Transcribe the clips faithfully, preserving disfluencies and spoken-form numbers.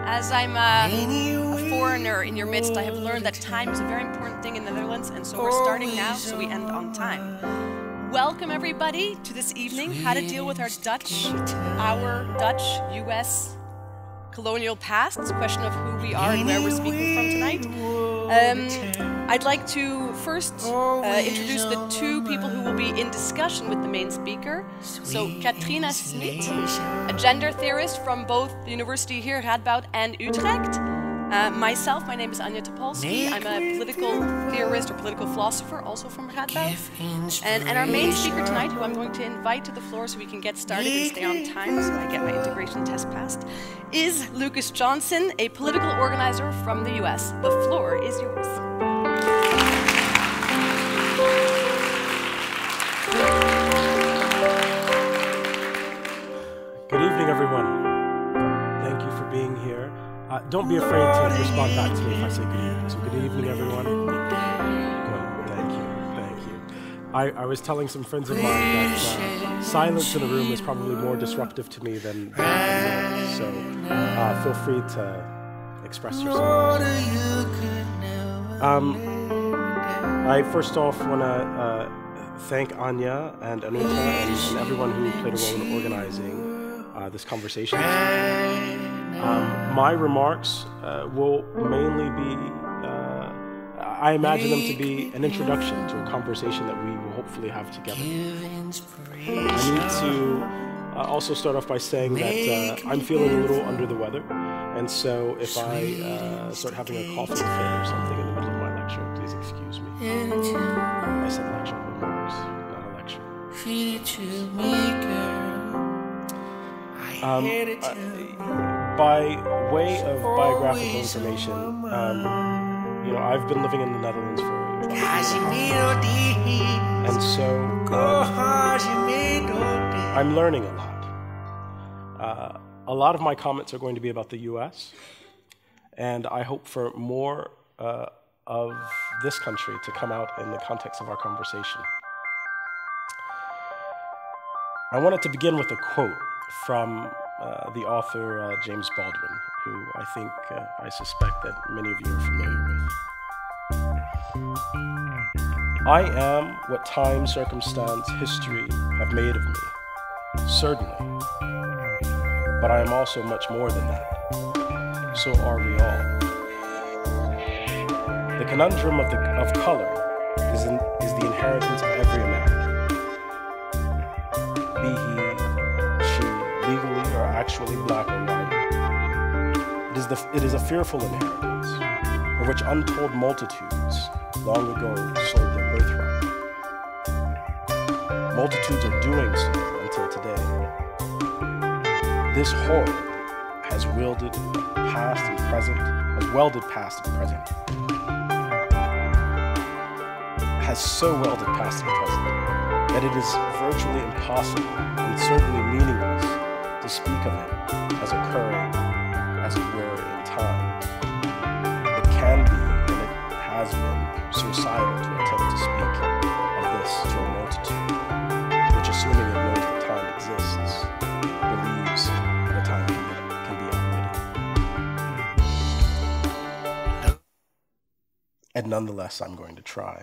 As I'm a, a foreigner in your midst, I have learned that time is a very important thing in the Netherlands, and so we're starting now, so we end on time. Welcome everybody to this evening, how to deal with our Dutch, our Dutch U S colonial past. It's a question of who we are and where we're speaking from tonight. Um, I'd like to first uh, introduce the two people who will be in discussion with the main speaker. So Katrina Smit, a gender theorist from both the university here, Radboud, and Utrecht. Uh, myself, my name is Anja Topolsky. I'm a political theorist or political philosopher, also from Radboud. And, and our main speaker tonight, who I'm going to invite to the floor so we can get started and stay on time so I get my integration test passed, is Lucas Johnson, a political organizer from the U S. The floor is yours. Good evening, everyone. Thank you for being here. Uh, don't be afraid to respond back to me if I say good evening. So good evening, everyone. Good. Thank you. Thank you. I, I was telling some friends of mine that uh, silence in a room is probably more disruptive to me than, than noise. So uh, feel free to express yourself. Um, I first off want to uh, thank Anja and Anita and, and everyone who played a role in organizing uh, this conversation. Um, my remarks uh, will mainly be, uh, I imagine them to be an introduction to a conversation that we will hopefully have together. I need to uh, also start off by saying that uh, I'm feeling a little under the weather, and so if I uh, start having a coughing fit or something in the middle of my lecture, please excuse me. I said lecture remarks, not a lecture. Um, uh, by way of biographical information, um, you know, I've been living in the Netherlands for about a year, and so uh, I'm learning a lot. Uh, a lot of my comments are going to be about the U S, and I hope for more uh, of this country to come out in the context of our conversation. I wanted to begin with a quote from uh, the author uh, James Baldwin, who I think, uh, I suspect that many of you are familiar with. I am what time, circumstance, history have made of me, certainly, but I am also much more than that. So are we all. The conundrum of, the, of color is, in, is the inheritance of every American, be he legally or actually black or white. It is, the, it is a fearful inheritance, for which untold multitudes long ago sold their birthright. Multitudes are doing so until today. This horror has wielded past and present, has welded past and present, has so welded past and present that it is virtually impossible and certainly meaningless to speak of it as occurring, as it were, in time. It can be, and it has been, suicidal to attempt to speak of this to a multitude, which, assuming it knows that time exists, believes that time can be outwitted. And nonetheless, I'm going to try.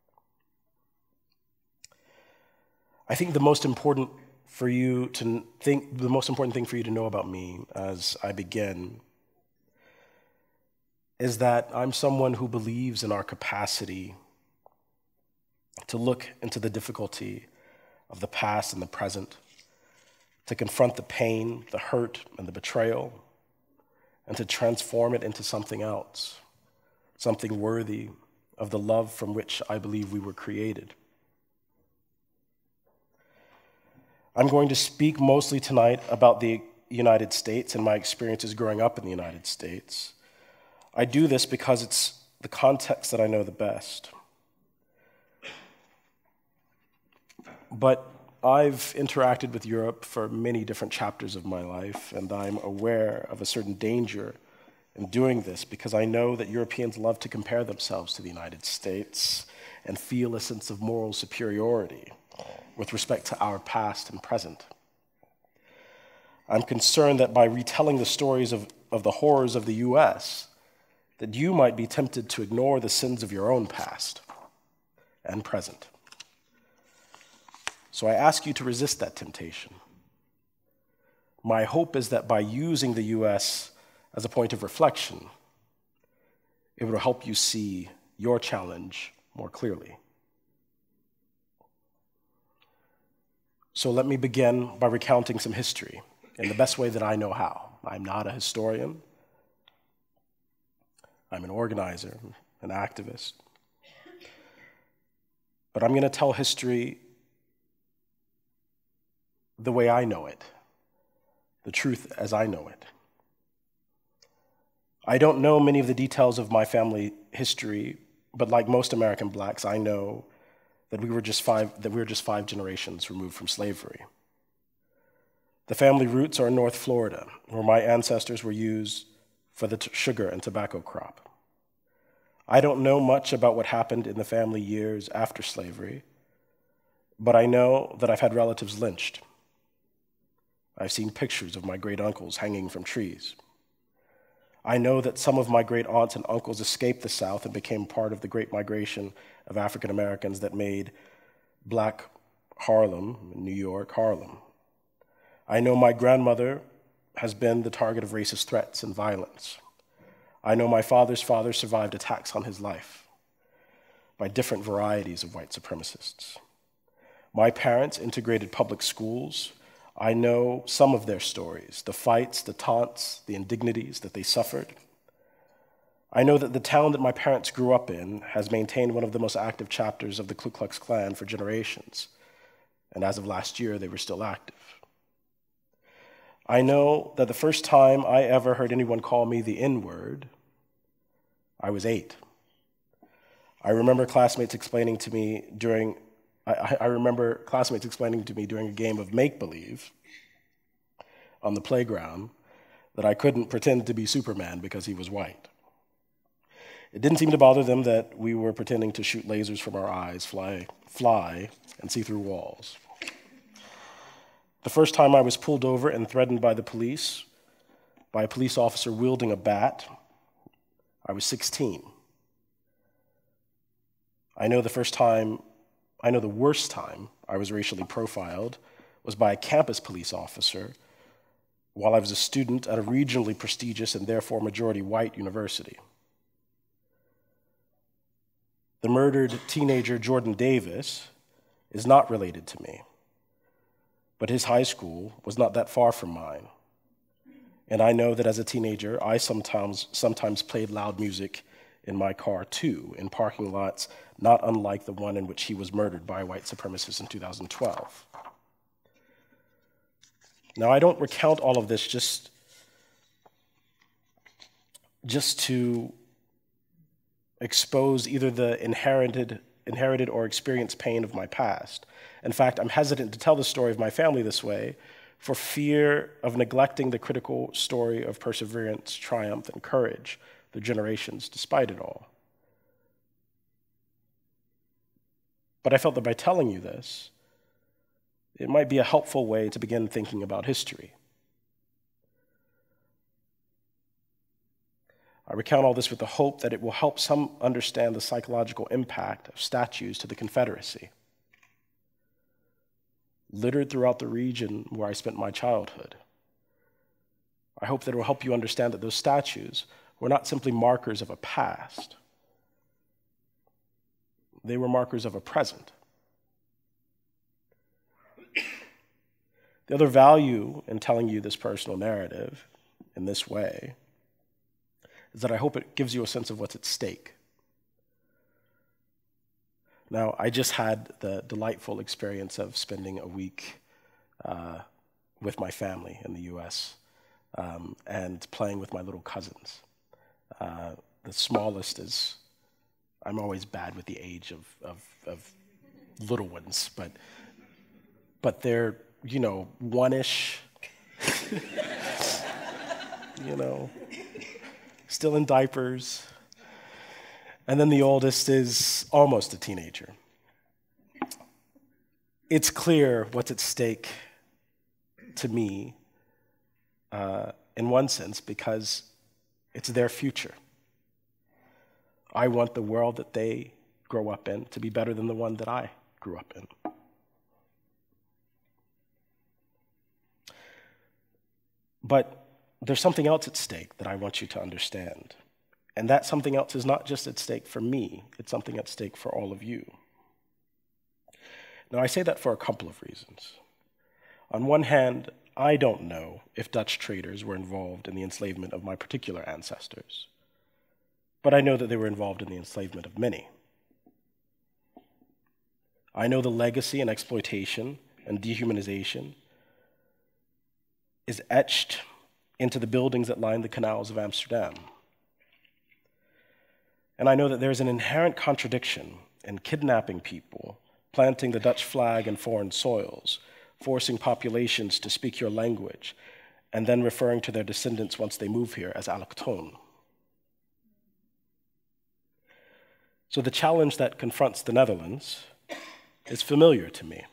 I think the most important for you to think, the most important thing for you to know about me as I begin is that I'm someone who believes in our capacity to look into the difficulty of the past and the present, to confront the pain, the hurt, and the betrayal, and to transform it into something else, something worthy of the love from which I believe we were created. I'm going to speak mostly tonight about the United States and my experiences growing up in the United States. I do this because it's the context that I know the best. But I've interacted with Europe for many different chapters of my life, and I'm aware of a certain danger in doing this because I know that Europeans love to compare themselves to the United States and feel a sense of moral superiority with respect to our past and present. I'm concerned that by retelling the stories of of the horrors of the U S that you might be tempted to ignore the sins of your own past and present. So I ask you to resist that temptation. My hope is that by using the U S as a point of reflection, it will help you see your challenge more clearly. So let me begin by recounting some history in the best way that I know how. I'm not a historian. I'm an organizer, an activist. But I'm going to tell history the way I know it, the truth as I know it. I don't know many of the details of my family history, but like most American blacks, I know that we were just five, that we were just five generations removed from slavery. The family roots are in North Florida, where my ancestors were used for the t- sugar and tobacco crop. I don't know much about what happened in the family years after slavery, but I know that I've had relatives lynched. I've seen pictures of my great uncles hanging from trees. I know that some of my great aunts and uncles escaped the South and became part of the great migration of African Americans that made Black Harlem, New York, Harlem. I know my grandmother has been the target of racist threats and violence. I know my father's father survived attacks on his life by different varieties of white supremacists. My parents integrated public schools. I know some of their stories, the fights, the taunts, the indignities that they suffered. I know that the town that my parents grew up in has maintained one of the most active chapters of the Ku Klux Klan for generations, and as of last year, they were still active. I know that the first time I ever heard anyone call me the N-word, I was eight. I remember classmates explaining to me during I, I remember classmates explaining to me during a game of make-believe on the playground that I couldn't pretend to be Superman because he was white. It didn't seem to bother them that we were pretending to shoot lasers from our eyes, fly, fly, and see through walls. The first time I was pulled over and threatened by the police, by a police officer wielding a bat, I was sixteen. I know the first time I know the worst time I was racially profiled was by a campus police officer while I was a student at a regionally prestigious and therefore majority white university. The murdered teenager Jordan Davis is not related to me, but his high school was not that far from mine. And I know that as a teenager, I sometimes, sometimes played loud music in my car too, in parking lots not unlike the one in which he was murdered by a white supremacist in two thousand twelve. Now, I don't recount all of this just, just to expose either the inherited, inherited or experienced pain of my past. In fact, I'm hesitant to tell the story of my family this way for fear of neglecting the critical story of perseverance, triumph, and courage through generations despite it all. But I felt that by telling you this, it might be a helpful way to begin thinking about history. I recount all this with the hope that it will help some understand the psychological impact of statues to the Confederacy, littered throughout the region where I spent my childhood. I hope that it will help you understand that those statues were not simply markers of a past. They were markers of a present. The other value in telling you this personal narrative in this way is that I hope it gives you a sense of what's at stake. Now, I just had the delightful experience of spending a week uh, with my family in the U S um, and playing with my little cousins. Uh, the smallest is, I'm always bad with the age of, of, of little ones, but but they're, you know, one-ish, you know, still in diapers. And then the oldest is almost a teenager. It's clear what's at stake to me uh, in one sense, because it's their future. I want the world that they grow up in to be better than the one that I grew up in. But there's something else at stake that I want you to understand. And that something else is not just at stake for me, it's something at stake for all of you. Now, I say that for a couple of reasons. On one hand, I don't know if Dutch traders were involved in the enslavement of my particular ancestors, but I know that they were involved in the enslavement of many. I know the legacy and exploitation and dehumanization is etched into the buildings that line the canals of Amsterdam. And I know that there's an inherent contradiction in kidnapping people, planting the Dutch flag in foreign soils, forcing populations to speak your language, and then referring to their descendants once they move here as allochtoon. So the challenge that confronts the Netherlands is familiar to me.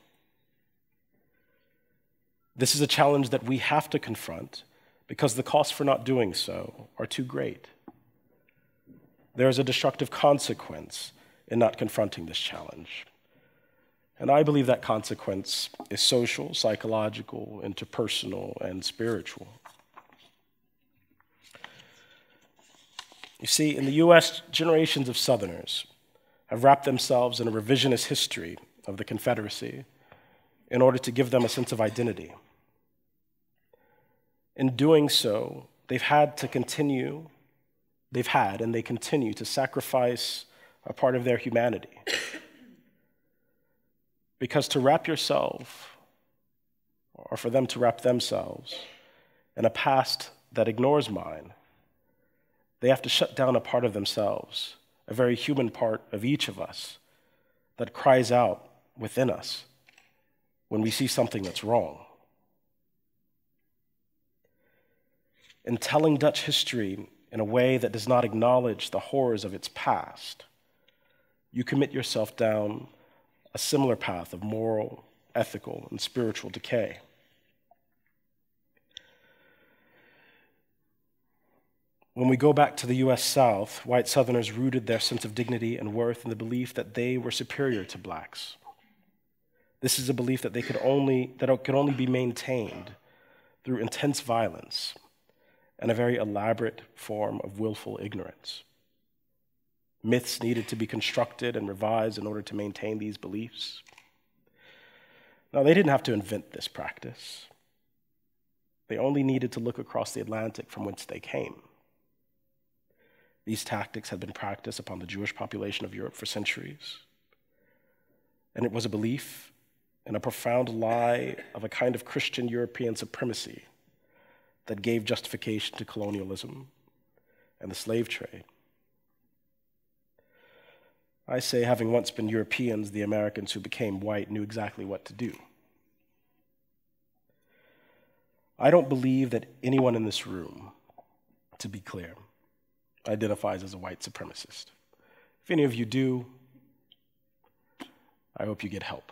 This is a challenge that we have to confront because the costs for not doing so are too great. There is a destructive consequence in not confronting this challenge. And I believe that consequence is social, psychological, interpersonal, and spiritual. You see, in the U S, generations of Southerners have wrapped themselves in a revisionist history of the Confederacy in order to give them a sense of identity. In doing so, they've had to continue, they've had and they continue to sacrifice a part of their humanity. Because to wrap yourself, or for them to wrap themselves, in a past that ignores mine, they have to shut down a part of themselves, a very human part of each of us, that cries out within us when we see something that's wrong. In telling Dutch history in a way that does not acknowledge the horrors of its past, you commit yourself down a similar path of moral, ethical, and spiritual decay. When we go back to the U S South, white Southerners rooted their sense of dignity and worth in the belief that they were superior to blacks. This is a belief that they could only, that it could only be maintained through intense violence and a very elaborate form of willful ignorance. Myths needed to be constructed and revised in order to maintain these beliefs. Now, they didn't have to invent this practice. They only needed to look across the Atlantic from whence they came. These tactics had been practiced upon the Jewish population of Europe for centuries. And it was a belief in a profound lie of a kind of Christian European supremacy that gave justification to colonialism and the slave trade. I say, having once been Europeans, the Americans who became white knew exactly what to do. I don't believe that anyone in this room, to be clear, identifies as a white supremacist. If any of you do, I hope you get help.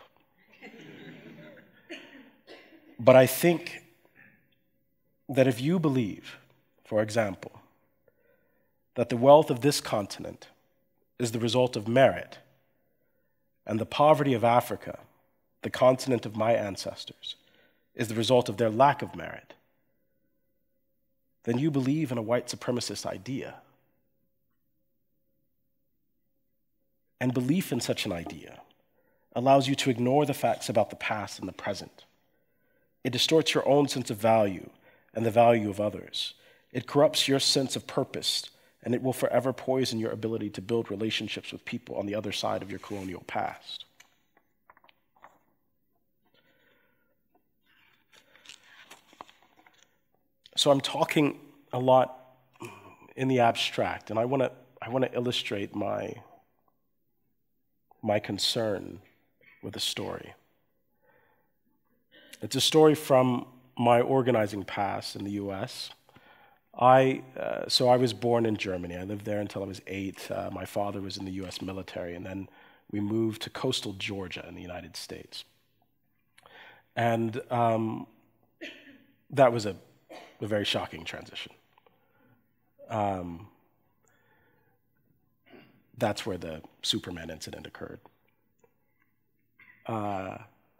But I think that if you believe, for example, that the wealth of this continent is the result of merit, and the poverty of Africa, the continent of my ancestors, is the result of their lack of merit, then you believe in a white supremacist idea. And belief in such an idea allows you to ignore the facts about the past and the present. It distorts your own sense of value and the value of others. It corrupts your sense of purpose, and it will forever poison your ability to build relationships with people on the other side of your colonial past. So I'm talking a lot in the abstract, and I want to I want to illustrate my my concern with a story. It's a story from my organizing past in the U S. I, uh, so I was born in Germany. I lived there until I was eight. Uh, my father was in the U S military, and then we moved to coastal Georgia in the United States. And um, that was a a very shocking transition. Um, that's where the Superman incident occurred. Uh,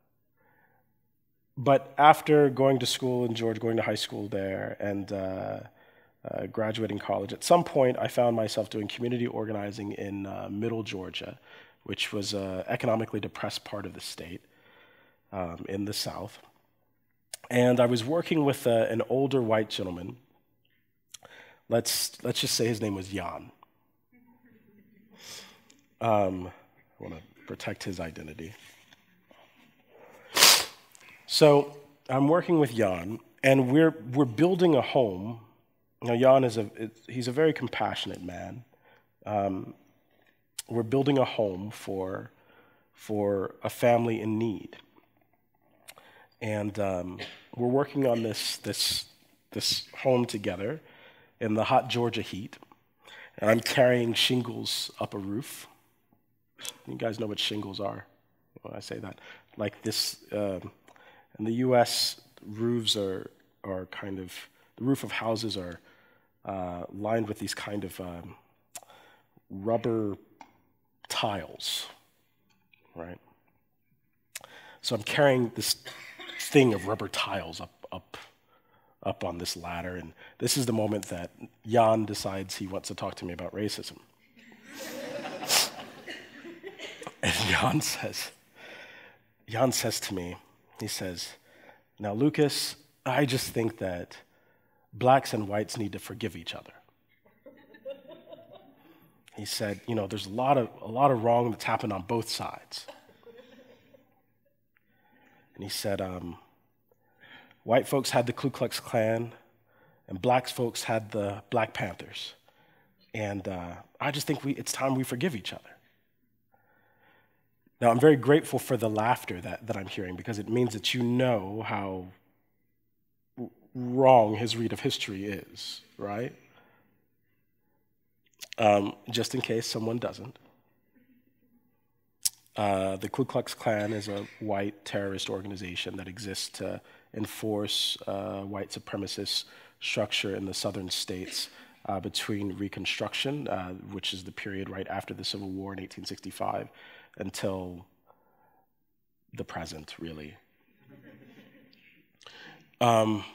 but after going to school in Georgia, going to high school there, and uh, uh, graduating college, at some point I found myself doing community organizing in uh, Middle Georgia, which was an economically depressed part of the state um, in the South. And I was working with uh, an older white gentleman. Let's, let's just say his name was Jan. Um, I want to protect his identity. So I'm working with Jan, and we're, we're building a home. Now, Jan is a, he's a very compassionate man. Um, we're building a home for, for a family in need. And um, we're working on this, this, this home together in the hot Georgia heat. And I'm carrying shingles up a roof. You guys know what shingles are when I say that. Like this, uh, in the U S, roofs are, are kind of, the roof of houses are uh, lined with these kind of um, rubber tiles, right? So I'm carrying this thing of rubber tiles up, up, up on this ladder, and this is the moment that Jan decides he wants to talk to me about racism. And Jan says, Jan says to me, he says, "Now, Lucas, I just think that blacks and whites need to forgive each other." He said, you know, there's a lot of a lot of wrong that's happened on both sides. And he said, um, white folks had the Ku Klux Klan, and black folks had the Black Panthers. And uh, I just think we, it's time we forgive each other. Now, I'm very grateful for the laughter that, that I'm hearing, because it means that you know how wrong his read of history is, right? Um, just in case someone doesn't. Uh, the Ku Klux Klan is a white terrorist organization that exists to enforce uh, white supremacist structure in the southern states uh, between Reconstruction, uh, which is the period right after the Civil War in eighteen sixty-five, until the present, really. Um,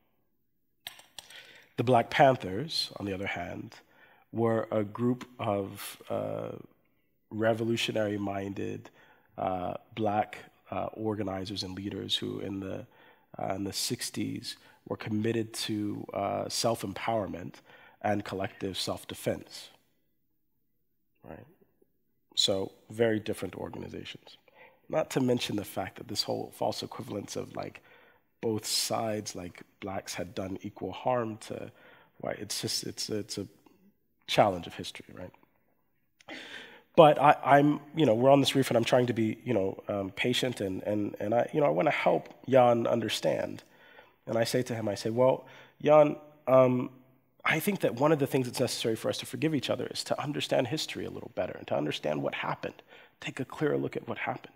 the Black Panthers, on the other hand, were a group of uh, revolutionary-minded uh, black uh, organizers and leaders who, in the uh, in the sixties, were committed to uh, self-empowerment and collective self-defense. Right. So, very different organizations. Not to mention the fact that this whole false equivalence of like both sides, like blacks had done equal harm to white. It's just it's it's a challenge of history, right? But I, I'm, you know, we're on this reef, and I'm trying to be, you know, um, patient, and and and I, you know, I want to help Jan understand. And I say to him, I say, well, Jan, um, I think that one of the things that's necessary for us to forgive each other is to understand history a little better and to understand what happened, take a clearer look at what happened.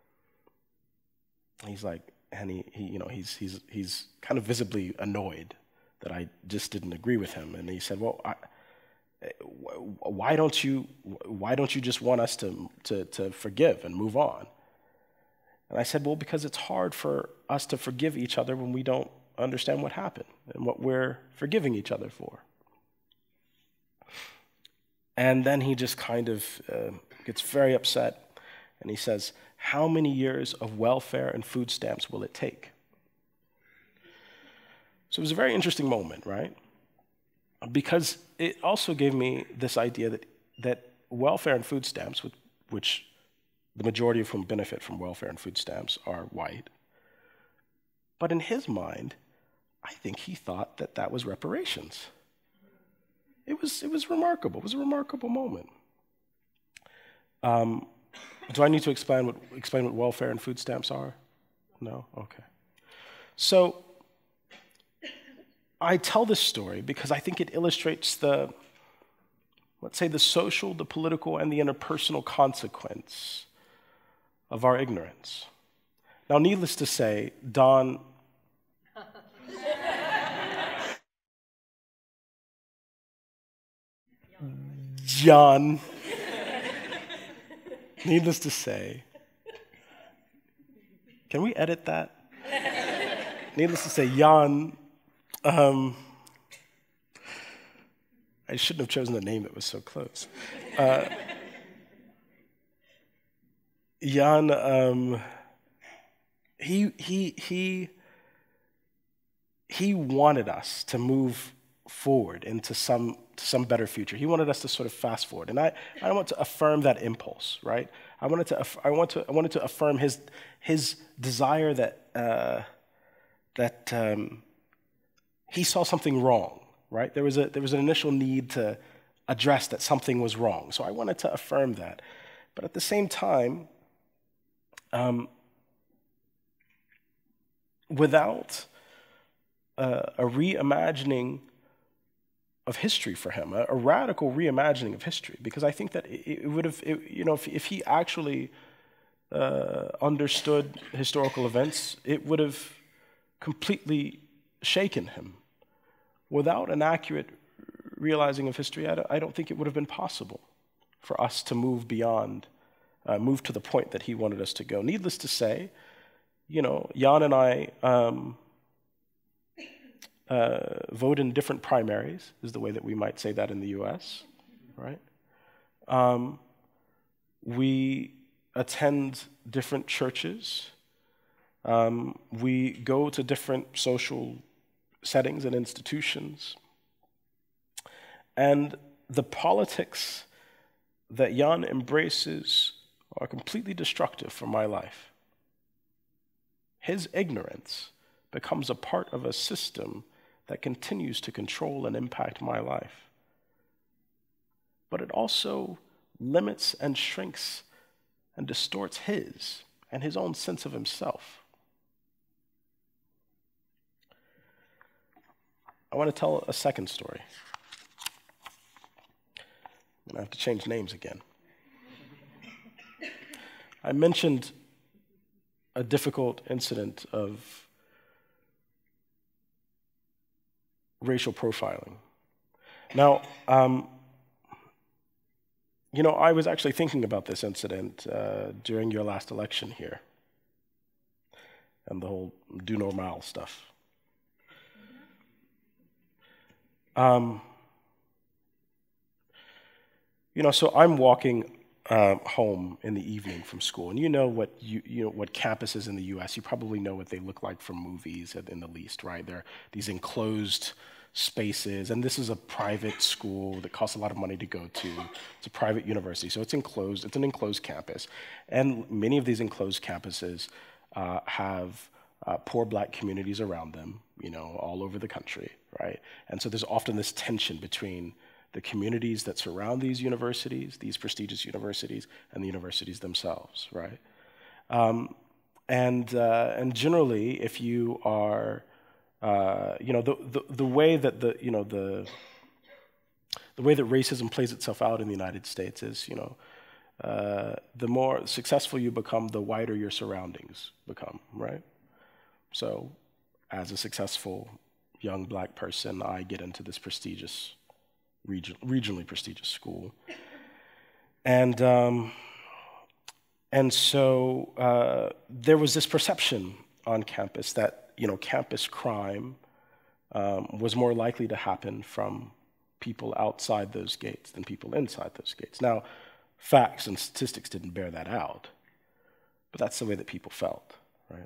He's like, and he, he you know, he's he's he's kind of visibly annoyed that I just didn't agree with him, and he said, well, I, why don't you why don't you just want us to to to forgive and move on? And I said, well, because it's hard for us to forgive each other when we don't understand what happened and what we're forgiving each other for. And then he just kind of uh, gets very upset, and he says, how many years of welfare and food stamps will it take? So it was a very interesting moment, right? Because it also gave me this idea that, that welfare and food stamps, which the majority of whom benefit from welfare and food stamps are white, but in his mind, I think he thought that that was reparations. It was, it was remarkable. It was a remarkable moment. Um, do I need to explain what, explain what welfare and food stamps are? No? Okay. So I tell this story because I think it illustrates the, let's say, the social, the political, and the interpersonal consequence of our ignorance. Now, needless to say, Don Jan, needless to say, can we edit that? Needless to say, Jan, um, I shouldn't have chosen a name that was so close. Uh, Jan, um, he, he, he, he wanted us to move forward into some, some better future. He wanted us to sort of fast forward. And I, I want to affirm that impulse, right? I wanted to, I want to, I wanted to affirm his, his desire that, uh, that um, he saw something wrong, right? There was a, there was an initial need to address that something was wrong. So I wanted to affirm that. But at the same time, um, without uh, a reimagining of history for him, a, a radical reimagining of history, because I think that it, it would have, it, you know, if, if he actually uh, understood historical events, it would have completely shaken him. Without an accurate realizing of history, I don't, I don't think it would have been possible for us to move beyond, uh, move to the point that he wanted us to go. Needless to say, you know, Jan and I um, uh, vote in different primaries, is the way that we might say that in the U S, right? Um, we attend different churches. Um, we go to different social settings and institutions. And the politics that Jan embraces are completely destructive for my life. His ignorance becomes a part of a system that continues to control and impact my life. But it also limits and shrinks and distorts his and his own sense of himself. I want to tell a second story. I'm going to have to change names again. I mentioned a difficult incident of racial profiling. Now, um, you know, I was actually thinking about this incident uh, during your last election here and the whole do normal stuff. Um, you know, so I'm walking uh, home in the evening from school, and you know what you you know what campuses in the U S You probably know what they look like from movies, at, in the least, right? They're these enclosed spaces, and this is a private school that costs a lot of money to go to. It's a private university, so it's enclosed. It's an enclosed campus, and many of these enclosed campuses uh, have uh, poor black communities around them, you know, all over the country, right? And so there's often this tension between the communities that surround these universities, these prestigious universities, and the universities themselves, right? Um, and uh, and generally, if you are, uh, you know, the, the the way that the you know the the way that racism plays itself out in the United States is, you know, uh, the more successful you become, the wider your surroundings become, right? So, as a successful young black person, I get into this prestigious, region, regionally prestigious school. And um, and so uh, there was this perception on campus that, you know, campus crime um, was more likely to happen from people outside those gates than people inside those gates. Now, facts and statistics didn't bear that out, but that's the way that people felt, right?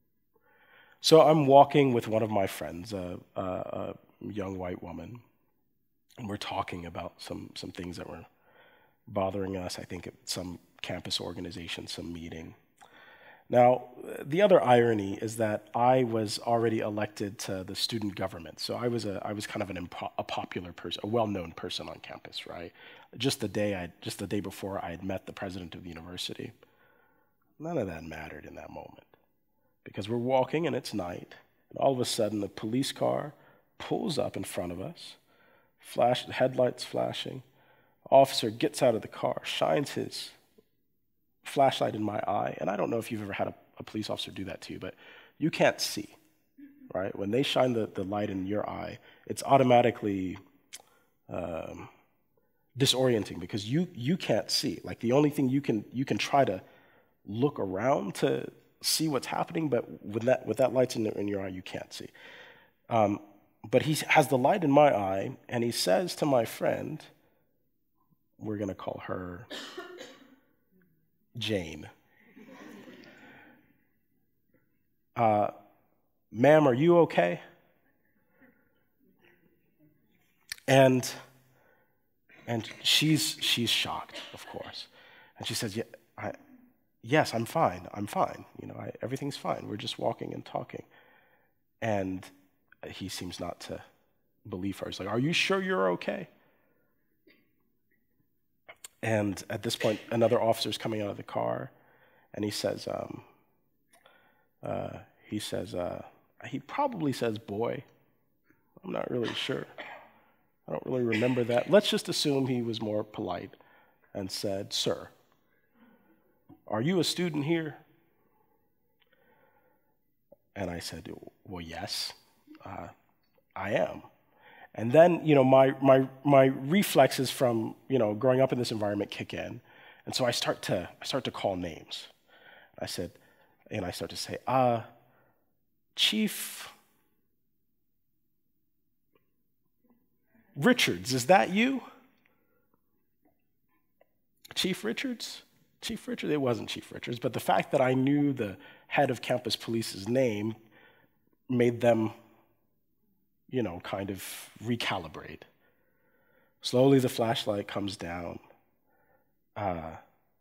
So I'm walking with one of my friends, a, a, a young white woman, and we're talking about some, some things that were bothering us, I think at some campus organization, some meeting. Now, the other irony is that I was already elected to the student government, so I was a I was kind of an impo- a popular person, a well-known person on campus, right? Just the day I just the day before I had met the president of the university. None of that mattered in that moment. Because we're walking and it's night, and all of a sudden a police car pulls up in front of us, flash, headlights flashing. Officer gets out of the car, shines his flashlight in my eye, and I don't know if you've ever had a, a police officer do that to you, but you can't see, right? When they shine the, the light in your eye, it's automatically um, disorienting because you you can't see. Like the only thing you can you can try to look around to see what's happening, but with that with that light in, the, in your eye, you can't see. Um, but he has the light in my eye, and he says to my friend, we're going to call her Jane. Uh, Ma'am, are you okay? And and she's she's shocked, of course, and she says, "Yeah, I, yes, I'm fine. I'm fine. You know, I, everything's fine. We're just walking and talking." And he seems not to believe her. He's like, "Are you sure you're okay?" And at this point, another officer's coming out of the car, and he says, um, uh, he says, uh, he probably says, "Boy." I'm not really sure. I don't really remember that. Let's just assume he was more polite and said, "Sir, are you a student here?" And I said, "Well, yes, uh, I am." And then, you know, my, my, my reflexes from, you know, growing up in this environment kick in. And so I start to, I start to call names. I said, and I start to say, uh, Chief Richards, is that you? Chief Richards? Chief Richards? It wasn't Chief Richards, but the fact that I knew the head of campus police's name made them, you know, kind of recalibrate. Slowly the flashlight comes down, uh,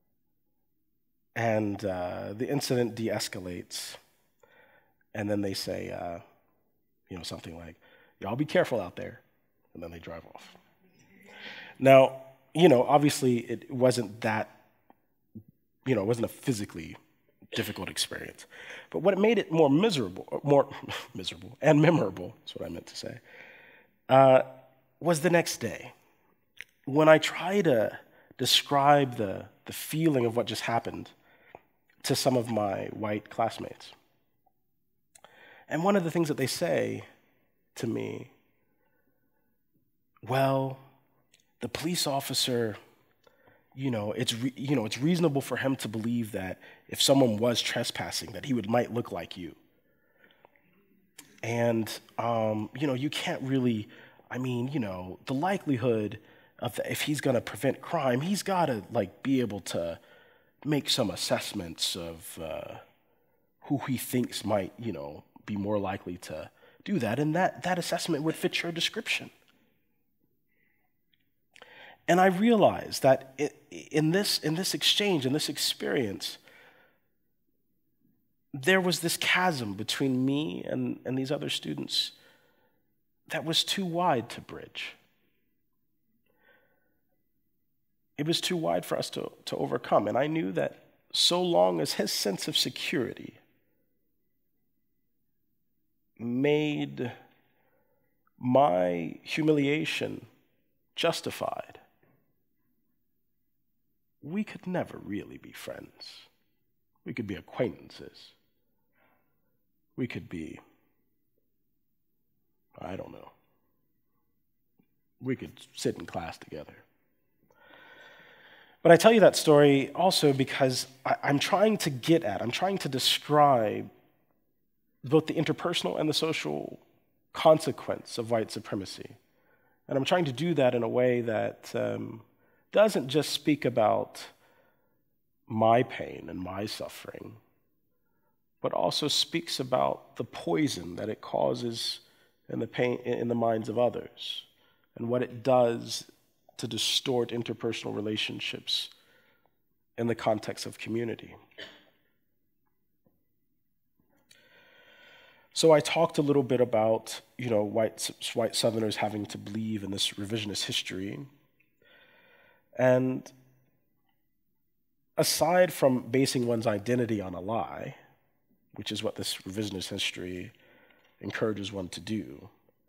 and uh, the incident de-escalates, and then they say, uh, you know, something like, "Y'all be careful out there." And then they drive off. Now, you know, obviously it wasn't that, you know, it wasn't a physically difficult experience. But what made it more miserable, more miserable and memorable, that's what I meant to say, uh, was the next day. When I try to describe the, the feeling of what just happened to some of my white classmates. And one of the things that they say to me, well, the police officer, you know, it's re- you know, it's reasonable for him to believe that if someone was trespassing, that he would might look like you. And um, you know, you can't really, I mean, you know, the likelihood of the, if he's going to prevent crime, he's got to like be able to make some assessments of uh, who he thinks might, you know, be more likely to do that, and that that assessment would fit your description. And I realized that in this, in this exchange, in this experience, there was this chasm between me and, and these other students that was too wide to bridge. It was too wide for us to, to overcome. And I knew that so long as his sense of security made my humiliation justified, we could never really be friends. We could be acquaintances. We could be, I don't know. We could sit in class together. But I tell you that story also because I, I'm trying to get at, I'm trying to describe both the interpersonal and the social consequence of white supremacy. And I'm trying to do that in a way that um, doesn't just speak about my pain and my suffering, but also speaks about the poison that it causes in the pain in the minds of others and what it does to distort interpersonal relationships in the context of community. So I talked a little bit about, you know, white, white Southerners having to believe in this revisionist history. And aside from basing one's identity on a lie, which is what this revisionist history encourages one to do,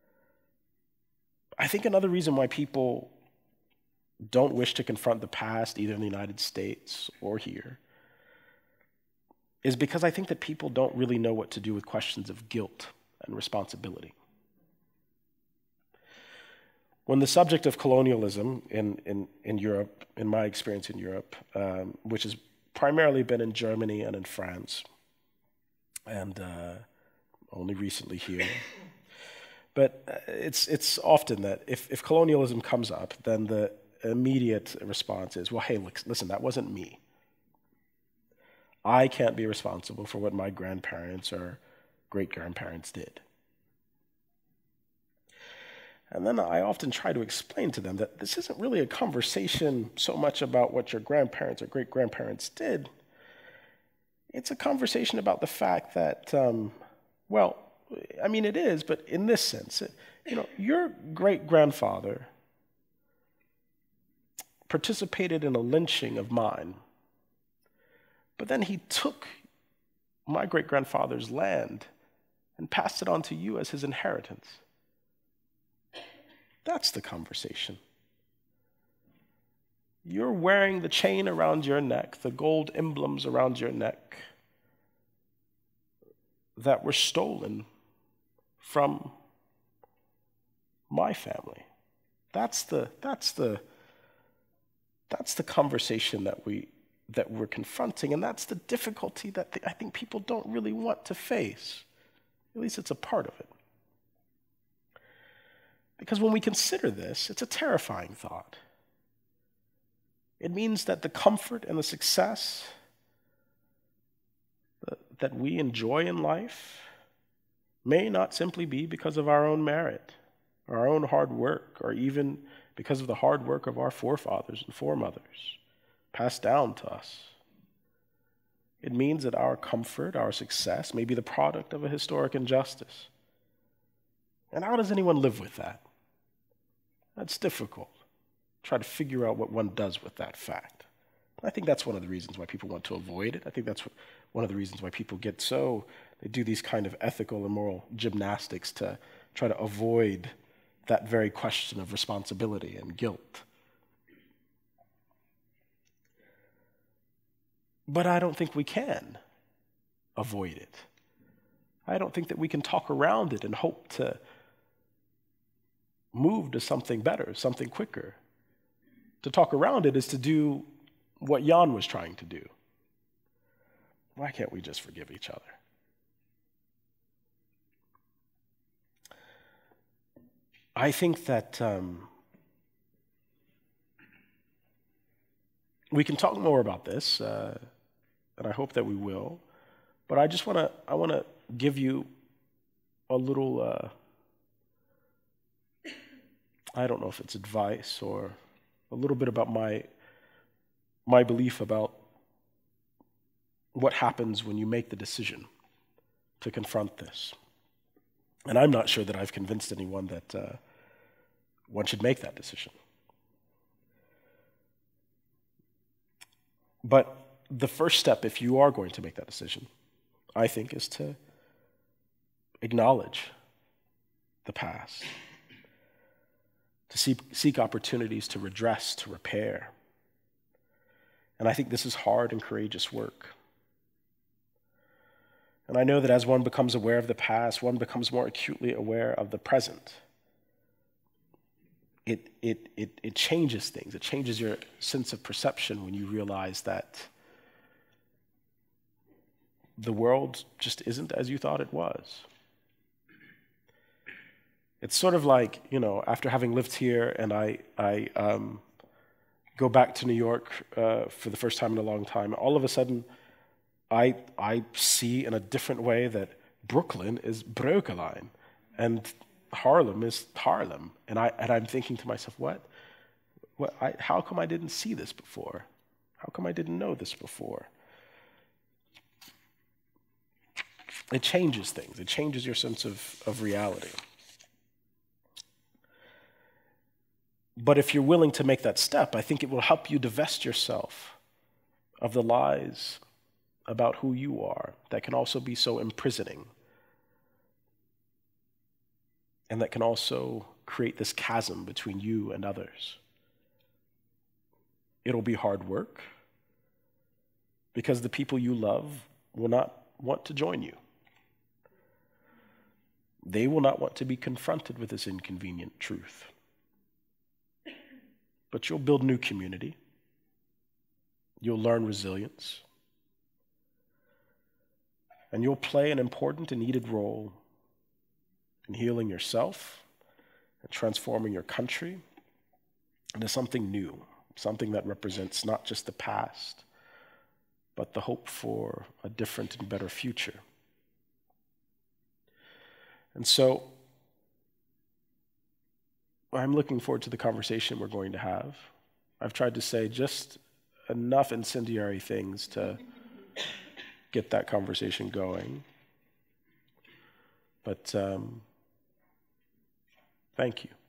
I think another reason why people don't wish to confront the past, either in the United States or here, is because I think that people don't really know what to do with questions of guilt and responsibility. when the subject of colonialism in, in, in Europe, in my experience in Europe, um, which has primarily been in Germany and in France, and uh, only recently here, but it's, it's often that if, if colonialism comes up, then the immediate response is, well, hey, look, listen, that wasn't me. I can't be responsible for what my grandparents or great-grandparents did. And then I often try to explain to them that this isn't really a conversation so much about what your grandparents or great-grandparents did. It's a conversation about the fact that, um, well, I mean, it is, but in this sense, it, you know, your great-grandfather participated in a lynching of mine, but then he took my great-grandfather's land and passed it on to you as his inheritance. That's the conversation. You're wearing the chain around your neck, the gold emblems around your neck that were stolen from my family. That's the, that's the, that's the conversation that we that we're confronting, and that's the difficulty that the, I think people don't really want to face. At least it's a part of it. Because when we consider this, it's a terrifying thought. It means that the comfort and the success that we enjoy in life may not simply be because of our own merit, or our own hard work, or even because of the hard work of our forefathers and foremothers, passed down to us. It means that our comfort, our success, may be the product of a historic injustice. And how does anyone live with that? That's difficult. Try to figure out what one does with that fact. I think that's one of the reasons why people want to avoid it. I think that's one of the reasons why people get so, they do these kind of ethical and moral gymnastics to try to avoid that very question of responsibility and guilt. But I don't think we can avoid it. I don't think that we can talk around it and hope to move to something better, something quicker. To talk around it is to do what Jan was trying to do. Why can't we just forgive each other? I think that um, we can talk more about this, uh, and I hope that we will. But I just want to I want to give you a little, uh, I don't know if it's advice or a little bit about my my belief about what happens when you make the decision to confront this. And I'm not sure that I've convinced anyone that uh, one should make that decision. But the first step, if you are going to make that decision, I think, is to acknowledge the past, to seek, seek opportunities to redress, to repair. And I think this is hard and courageous work. And I know that as one becomes aware of the past, one becomes more acutely aware of the present. It, it, it, it changes things. It changes your sense of perception when you realize that the world just isn't as you thought it was. It's sort of like, you know, after having lived here and I, I um, go back to New York uh, for the first time in a long time, all of a sudden I, I see in a different way that Brooklyn is Brooklyn and Harlem is Harlem. And, I, and I'm thinking to myself, what? what I, how come I didn't see this before? How come I didn't know this before? It changes things. It changes your sense of, of reality. But if you're willing to make that step, I think it will help you divest yourself of the lies about who you are that can also be so imprisoning and that can also create this chasm between you and others. It'll be hard work because the people you love will not want to join you. They will not want to be confronted with this inconvenient truth. but you'll build new community. You'll learn resilience. And you'll play an important and needed role in healing yourself and transforming your country into something new, something that represents not just the past, but the hope for a different and better future. And so I'm looking forward to the conversation we're going to have. I've tried to say just enough incendiary things to get that conversation going. But um, thank you.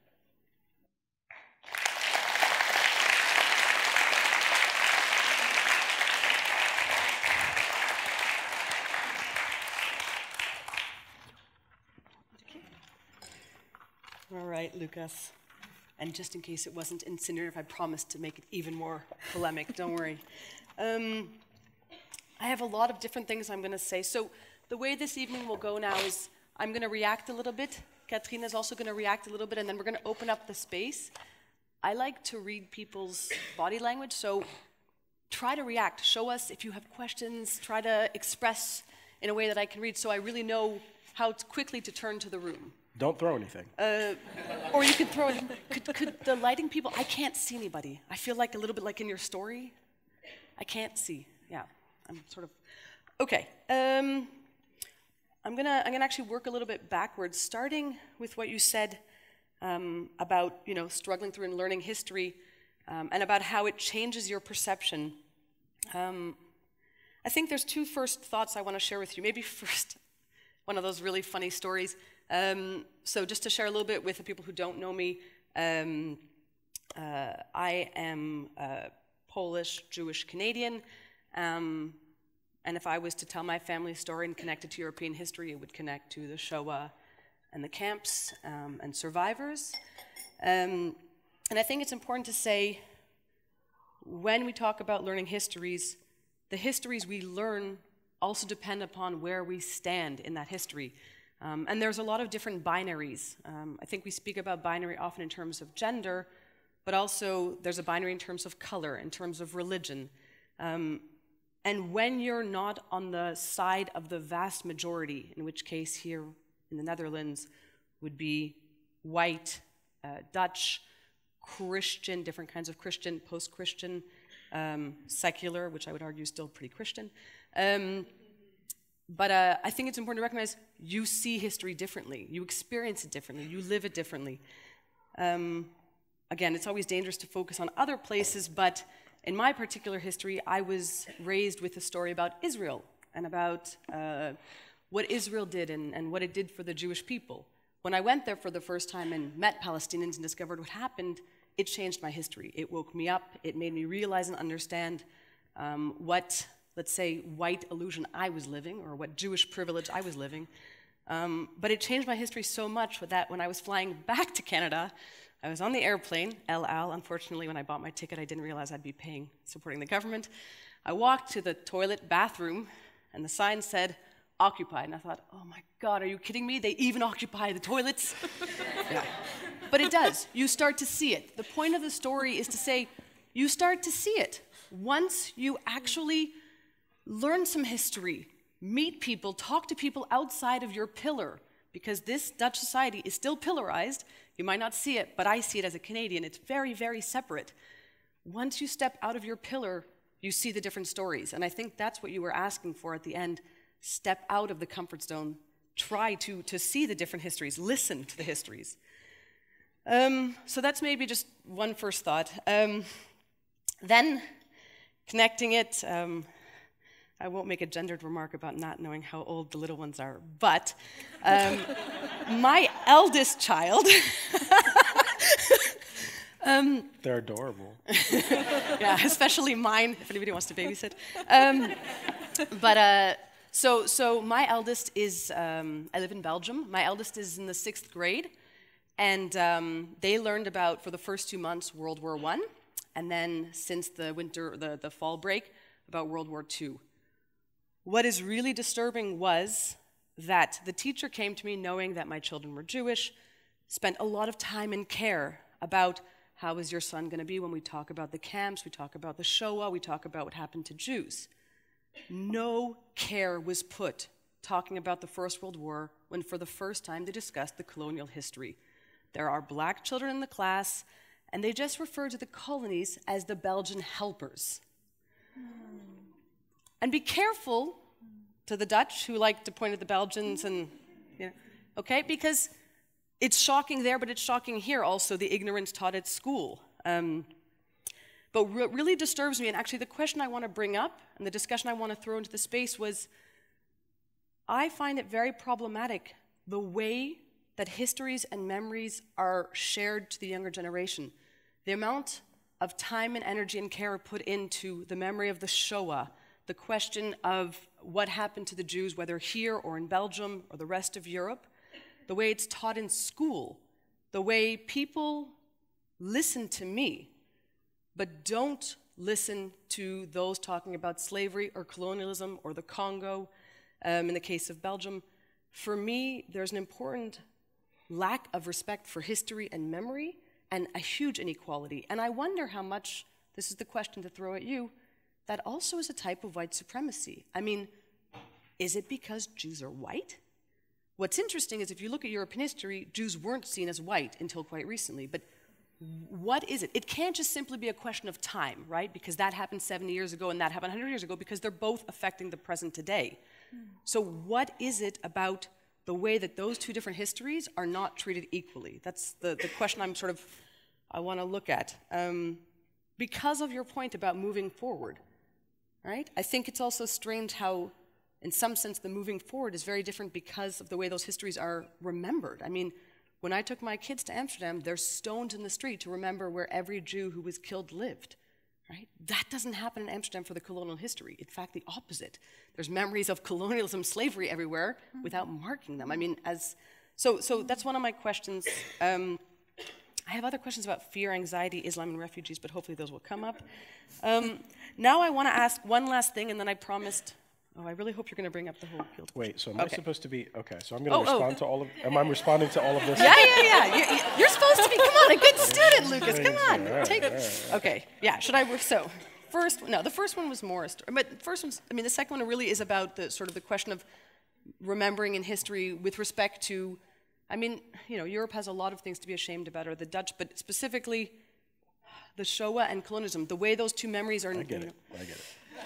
All right, Lucas. And just in case it wasn't incendiary, I promised to make it even more polemic. Don't worry. Um, I have a lot of different things I'm going to say. So the way this evening will go now is I'm going to react a little bit. Katrina is also going to react a little bit, and then we're going to open up the space. I like to read people's body language, so try to react. Show us if you have questions. Try to express in a way that I can read, so I really know how to quickly to turn to the room. Don't throw anything. Uh, or you could throw it. Could, could the lighting people, I can't see anybody. I feel like a little bit like in your story. I can't see. Yeah, I'm sort of, okay. Um, I'm gonna, I'm gonna actually work a little bit backwards, starting with what you said um, about, you know, struggling through and learning history, um, and about how it changes your perception. Um, I think there's two first thoughts I want to share with you. Maybe first, one of those really funny stories. Um, so just to share a little bit with the people who don't know me, um, uh, I am uh, Polish, Jewish, Canadian, um, and if I was to tell my family story and connect it to European history, it would connect to the Shoah and the camps um, and survivors. Um, and I think it's important to say, when we talk about learning histories, the histories we learn also depend upon where we stand in that history. Um, and there's a lot of different binaries. Um, I think we speak about binary often in terms of gender, but also there's a binary in terms of color, in terms of religion. Um, and when you're not on the side of the vast majority, in which case here in the Netherlands would be white, uh, Dutch, Christian, different kinds of Christian, post-Christian, um, secular, which I would argue is still pretty Christian. Um, But uh, I think it's important to recognize you see history differently, you experience it differently, you live it differently. Um, again, it's always dangerous to focus on other places, but in my particular history, I was raised with a story about Israel and about uh, what Israel did and, and what it did for the Jewish people. When I went there for the first time and met Palestinians and discovered what happened, it changed my history. It woke me up, it made me realize and understand um, what, let's say, white illusion I was living, or what Jewish privilege I was living. Um, but it changed my history so much that when I was flying back to Canada, I was on the airplane, El Al. Unfortunately, when I bought my ticket, I didn't realize I'd be paying, supporting the government. I walked to the toilet bathroom, and the sign said, occupied. And I thought, oh my God, are you kidding me? They even occupy the toilets? Yeah. But it does. You start to see it. The point of the story is to say, you start to see it. Once you actually learn some history, meet people, talk to people outside of your pillar, because this Dutch society is still pillarized. You might not see it, but I see it as a Canadian. It's very, very separate. Once you step out of your pillar, you see the different stories. And I think that's what you were asking for at the end. Step out of the comfort zone. Try to, to see the different histories. Listen to the histories. Um, so that's maybe just one first thought. Um, then, connecting it, um, I won't make a gendered remark about not knowing how old the little ones are, but um, my eldest child... um, They're adorable. Yeah, especially mine, if anybody wants to babysit. Um, but, uh, so, so my eldest is, um, I live in Belgium, my eldest is in the sixth grade, and um, they learned about, for the first two months, World War One, and then since the winter, the, the fall break, about World War Two. What is really disturbing was that the teacher came to me knowing that my children were Jewish, spent a lot of time and care about how is your son going to be when we talk about the camps, we talk about the Shoah, we talk about what happened to Jews. No care was put talking about the First World War when for the first time they discussed the colonial history. There are black children in the class, and they just refer to the colonies as the Belgian helpers. Mm. And be careful to the Dutch who like to point at the Belgians and, you know, okay, because it's shocking there, but it's shocking here also, the ignorance taught at school. Um, but what really disturbs me, and actually the question I want to bring up, and the discussion I want to throw into the space was, I find it very problematic the way that histories and memories are shared to the younger generation. The amount of time and energy and care put into the memory of the Shoah, the question of what happened to the Jews, whether here or in Belgium or the rest of Europe, the way it's taught in school, the way people listen to me, but don't listen to those talking about slavery or colonialism or the Congo, um, in the case of Belgium. For me, there's an important lack of respect for history and memory and a huge inequality. And I wonder how much, this is the question to throw at you, that also is a type of white supremacy. I mean, is it because Jews are white? What's interesting is if you look at European history, Jews weren't seen as white until quite recently, but what is it? It can't just simply be a question of time, right? Because that happened seventy years ago and that happened one hundred years ago, because they're both affecting the present today. Mm. So what is it about the way that those two different histories are not treated equally? That's the, the question I'm sort of, I want to look at. Um, because of your point about moving forward, right? I think it's also strange how, in some sense, the moving forward is very different because of the way those histories are remembered. I mean, when I took my kids to Amsterdam, there's stones in the street to remember where every Jew who was killed lived, right? That doesn't happen in Amsterdam for the colonial history. In fact, the opposite. There's memories of colonialism, slavery everywhere without marking them. I mean, as, so, so that's one of my questions. Um, I have other questions about fear, anxiety, Islam, and refugees, but hopefully those will come up. Um, now I want to ask one last thing, and then I promised. Oh, I really hope you're going to bring up the whole field. Wait, so am okay. I supposed to be, okay, so I'm going to oh, respond oh. to all of, am I responding to all of this? Yeah, yeah, yeah. You're, you're supposed to be, come on, a good student, Lucas, come on. All right, Take it. all right. Okay, yeah, should I, so, first, no, the first one was more, but the first one's, I mean, the second one really is about the sort of the question of remembering in history with respect to, I mean, you know, Europe has a lot of things to be ashamed about, or the Dutch, but specifically the Shoah and colonialism, the way those two memories are. I get you know, it, I get it.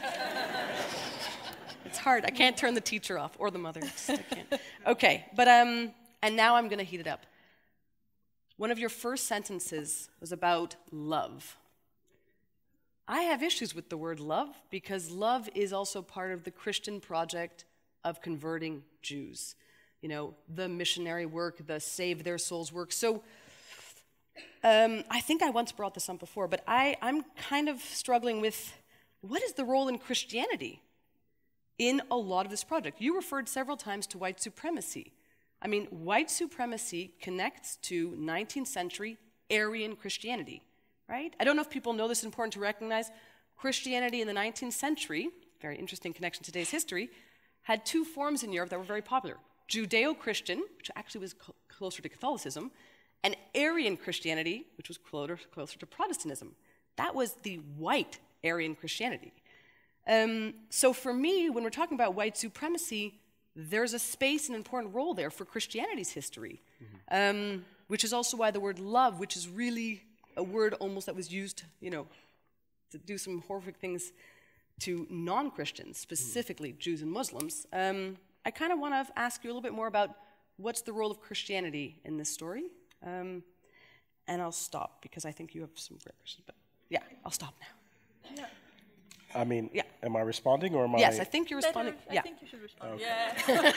It's hard. I can't turn the teacher off or the mother. I can't. Okay, but um, and now I'm going to heat it up. One of your first sentences was about love. I have issues with the word love because love is also part of the Christian project of converting Jews. You know, the missionary work, the save their souls work. So um, I think I once brought this up before, but I, I'm kind of struggling with what is the role in Christianity in a lot of this project? You referred several times to white supremacy. I mean, white supremacy connects to nineteenth century Aryan Christianity, right? I don't know if people know this is important to recognize. Christianity in the nineteenth century, very interesting connection to today's history, had two forms in Europe that were very popular. Judeo-Christian, which actually was cl- closer to Catholicism, and Aryan Christianity, which was closer, closer to Protestantism. That was the white Aryan Christianity. Um, so for me, when we're talking about white supremacy, there's a space and important role there for Christianity's history, mm-hmm. um, which is also why the word love, which is really a word almost that was used, you know, to do some horrific things to non-Christians, specifically mm. Jews and Muslims. Um, I kind of want to ask you a little bit more about what's the role of Christianity in this story, um, and I'll stop because I think you have some great questions. But yeah, I'll stop now. Yeah. I mean, yeah. am I responding or am yes, I? Yes, I think you're responding. Better, yeah. I think you should respond. Okay. Yeah.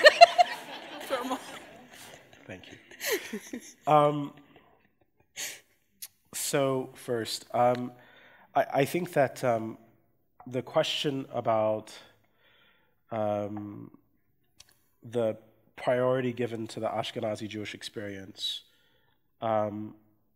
Thank you. Um, so first, um, I, I think that um, the question about um, the priority given to the Ashkenazi Jewish experience, um,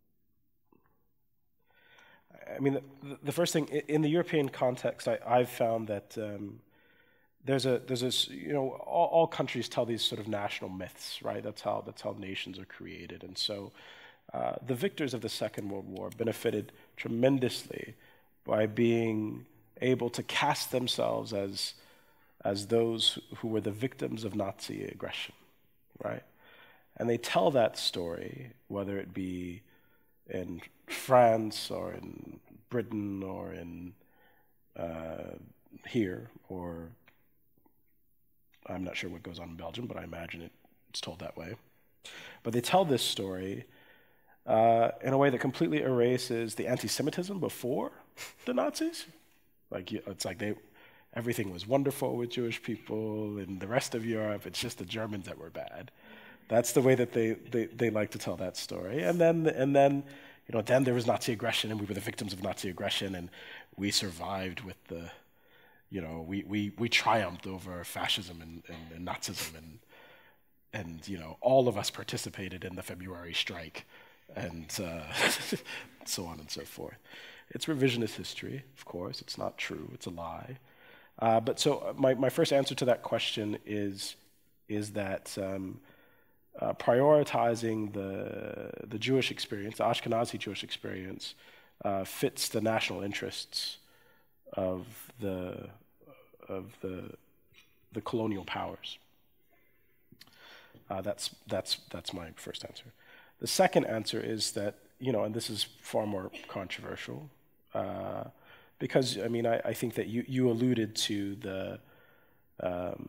I mean, the, the first thing, in the European context, I, I've found that um, there's a, there's this, you know, all, all countries tell these sort of national myths, right? That's how, that's how nations are created. And so uh, the victors of the Second World War benefited tremendously by being able to cast themselves as, as those who were the victims of Nazi aggression, right? And they tell that story, whether it be in France or in Britain or in uh, here, or I'm not sure what goes on in Belgium, but I imagine it, it's told that way. But they tell this story uh, in a way that completely erases the anti-Semitism before the Nazis. Like, it's like they, everything was wonderful with Jewish people in the rest of Europe. It's just the Germans that were bad. That's the way that they, they, they like to tell that story. And then, and then, you know, then there was Nazi aggression, and we were the victims of Nazi aggression, and we survived with the, you know, we, we, we triumphed over fascism and, and, and Nazism, and, and, you know, all of us participated in the February strike, and uh, so on and so forth. It's revisionist history, of course. It's not true. It's a lie. Uh, but so my, my first answer to that question is, is that um, Uh, prioritizing the the Jewish experience, the Ashkenazi Jewish experience, uh, fits the national interests of the of the the colonial powers. Uh, that's that's that's my first answer. The second answer is that, you know, and this is far more controversial, uh, because I mean I, I think that you you alluded to the um,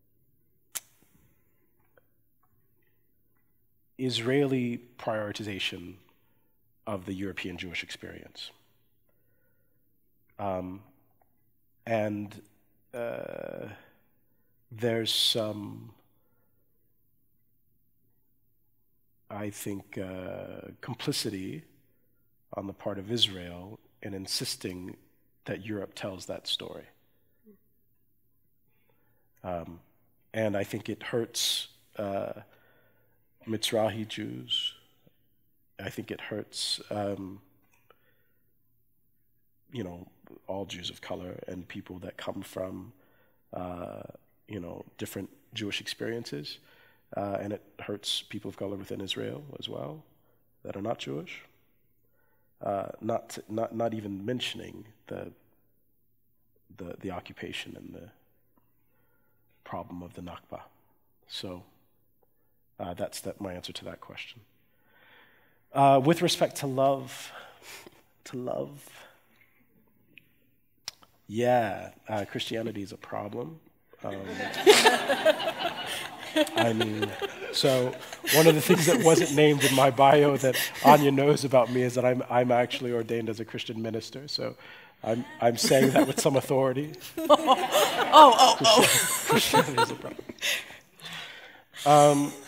Israeli prioritization of the European Jewish experience. Um, and uh, there's some, I think, uh, complicity on the part of Israel in insisting that Europe tells that story. Um, and I think it hurts uh, Mizrahi Jews. I think it hurts, um, you know, all Jews of color and people that come from, uh, you know, different Jewish experiences. Uh, and it hurts people of color within Israel as well that are not Jewish. Uh, not, not, not even mentioning the, the, the occupation and the problem of the Nakba. So uh, that's that, my answer to that question. Uh, with respect to love, to love, yeah, uh, Christianity is a problem. Um, I mean, so one of the things that wasn't named in my bio that Anya knows about me is that I'm I'm actually ordained as a Christian minister. So I'm I'm saying that with some authority. oh, oh, oh. Christianity is a problem. Um,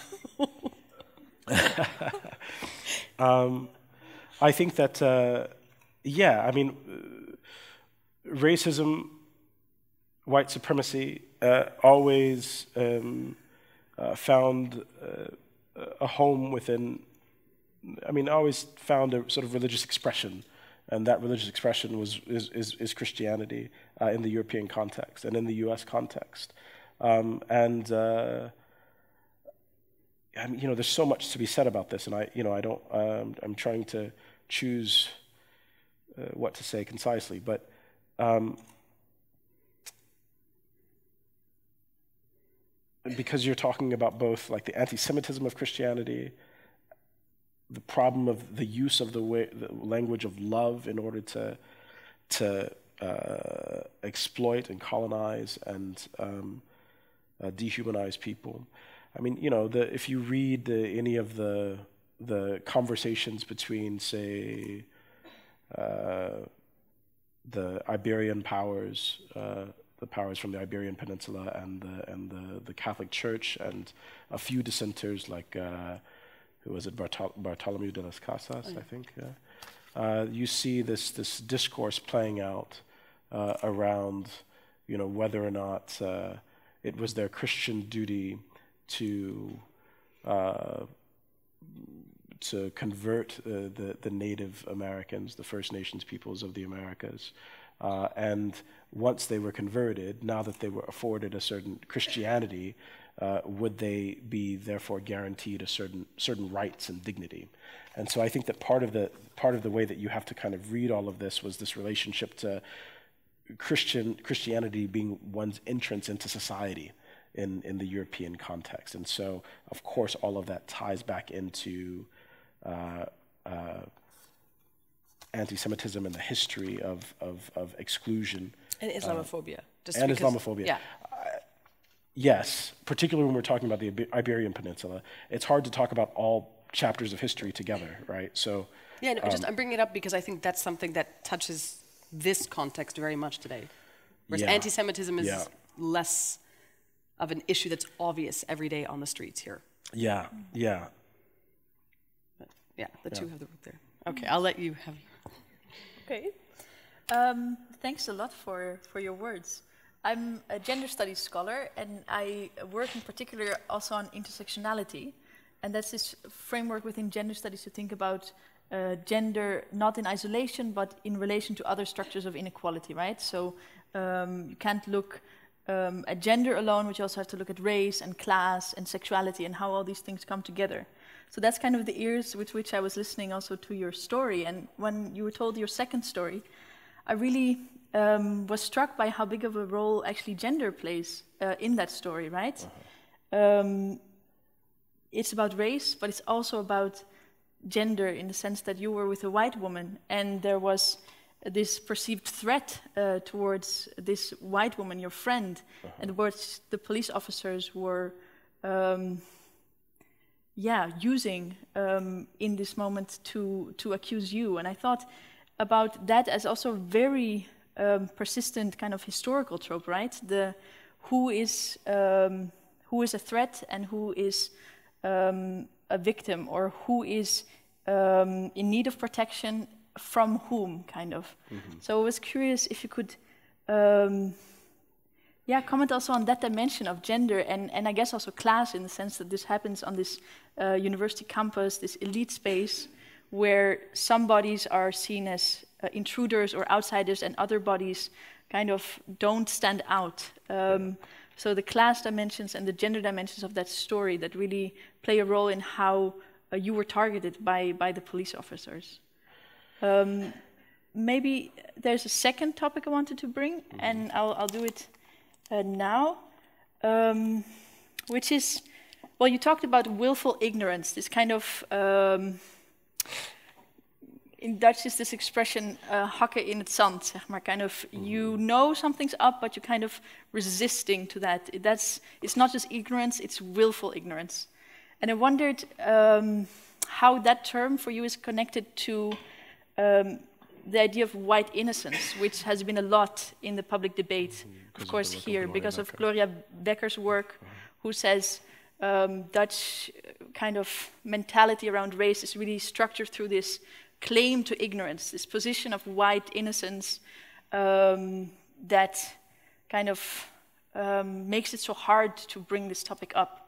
um, I think that, uh, yeah, I mean, uh, racism, white supremacy, uh, always um, uh, found uh, a home within, I mean, always found a sort of religious expression, and that religious expression was is, is, is Christianity uh, in the European context and in the U S context. Um, and, uh, I mean, you know, there's so much to be said about this, and I, you know, I don't, um, I'm trying to choose uh, what to say concisely, but um, because you're talking about both like the anti-Semitism of Christianity, the problem of the use of the, way, the language of love in order to to uh, exploit and colonize and um, uh, dehumanize people. I mean, you know, the, if you read the, any of the the conversations between, say, uh, the Iberian powers, uh, the powers from the Iberian Peninsula, and the and the, the Catholic Church, and a few dissenters like uh, who was it, Bartol- Bartolomeu de las Casas, oh. I think. Yeah. Uh, you see this this discourse playing out uh, around, you know, whether or not uh, it was their Christian duty to uh, to convert uh, the the Native Americans, the First Nations peoples of the Americas, uh, and once they were converted, now that they were afforded a certain Christianity, uh, would they be therefore guaranteed a certain certain rights and dignity? And so I think that part of the part of the way that you have to kind of read all of this was this relationship to Christian Christianity being one's entrance into society in, in the European context. And so, of course, all of that ties back into uh, uh, anti-Semitism and the history of, of, of exclusion. And Islamophobia. Uh, just and because, Islamophobia. Yeah. Uh, yes, particularly when we're talking about the Iber- Iberian Peninsula. It's hard to talk about all chapters of history together, right? So, yeah, no, um, just I'm bringing it up because I think that's something that touches this context very much today. Whereas yeah. anti-Semitism is yeah. less of an issue that's obvious every day on the streets here. Yeah, yeah. But yeah, the yeah. two have the root there. Okay, I'll let you have. Okay. Um, thanks a lot for, for your words. I'm a gender studies scholar, and I work in particular also on intersectionality. And that's this framework within gender studies to think about uh, gender not in isolation, but in relation to other structures of inequality, right? So um, you can't look um, at gender alone, but you also have to look at race and class and sexuality and how all these things come together. So that's kind of the ears with which I was listening also to your story. And when you were told your second story, I really um, was struck by how big of a role actually gender plays uh, in that story, right? Uh-huh. Um, it's about race, but it's also about gender in the sense that you were with a white woman and there was this perceived threat uh, towards this white woman, your friend, uh-huh. and which the police officers were um, yeah, using um, in this moment to, to accuse you. And I thought about that as also very um, persistent kind of historical trope, right? The who is um, who is a threat and who is um, a victim, or who is um, in need of protection from whom, kind of. Mm-hmm. So I was curious if you could, um, yeah, comment also on that dimension of gender and, and I guess also class, in the sense that this happens on this uh, university campus, this elite space, where some bodies are seen as uh, intruders or outsiders and other bodies kind of don't stand out. Um, so the class dimensions and the gender dimensions of that story that really play a role in how uh, you were targeted by, by the police officers. Um, maybe there's a second topic I wanted to bring, mm-hmm. and I'll, I'll do it uh, now, um, which is, well, you talked about willful ignorance, this kind of, um, in Dutch is this expression, uh, hakken in het zand, zeg maar, kind of, you know something's up, but you're kind of resisting to that. That's, it's not just ignorance, it's willful ignorance. And I wondered um, how that term for you is connected to um, the idea of white innocence, which has been a lot in the public debate, mm, of course, of here, because Becker. of Gloria Becker's work, uh-huh. who says um, Dutch kind of mentality around race is really structured through this claim to ignorance, this position of white innocence um, that kind of um, makes it so hard to bring this topic up.